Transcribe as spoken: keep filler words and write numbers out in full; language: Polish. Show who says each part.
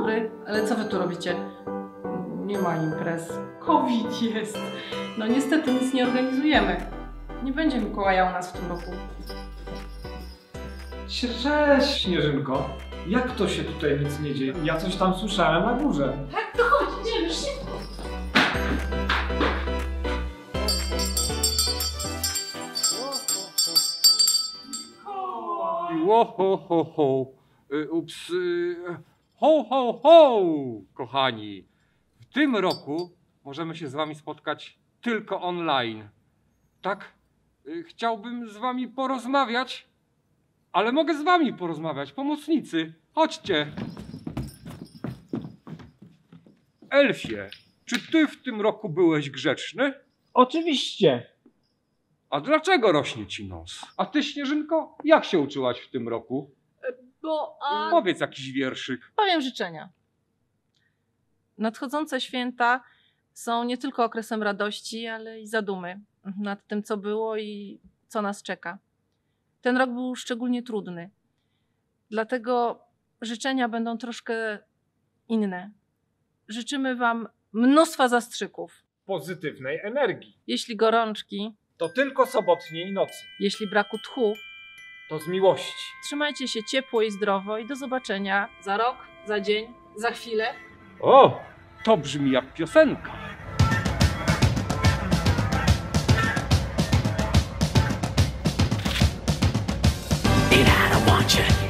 Speaker 1: dobry, ale co wy tu robicie? Nie ma imprez. COVID jest. No niestety nic nie organizujemy. Nie będzie Mikołaja u nas w tym roku.
Speaker 2: Cześć, Śnieżynko. Jak to się tutaj nic nie dzieje? Ja coś tam słyszałem na górze.
Speaker 1: Tak, to chodź, idziemy szybko.
Speaker 3: Ło, ho, ho, ho. Y, Ups. y, Ho, ho, ho, kochani. W tym roku możemy się z wami spotkać tylko online. Tak? Y, Chciałbym z wami porozmawiać, ale mogę z wami porozmawiać. Pomocnicy, chodźcie. Elfie, czy ty w tym roku byłeś grzeczny?
Speaker 2: Oczywiście.
Speaker 3: A dlaczego rośnie ci nos? A ty, Śnieżynko, jak się uczyłaś w tym roku?
Speaker 1: Bo... A...
Speaker 3: Powiedz jakiś wierszyk.
Speaker 1: Powiem życzenia. Nadchodzące święta są nie tylko okresem radości, ale i zadumy nad tym, co było i co nas czeka. Ten rok był szczególnie trudny. Dlatego życzenia będą troszkę inne. Życzymy wam mnóstwa zastrzyków.
Speaker 2: Pozytywnej energii.
Speaker 1: Jeśli gorączki,
Speaker 2: To tylko sobotniej nocy.
Speaker 1: jeśli braku tchu,
Speaker 2: To z miłości.
Speaker 1: trzymajcie się ciepło i zdrowo i do zobaczenia za rok, za dzień, za chwilę.
Speaker 3: O, to brzmi jak piosenka.
Speaker 4: And I don't want you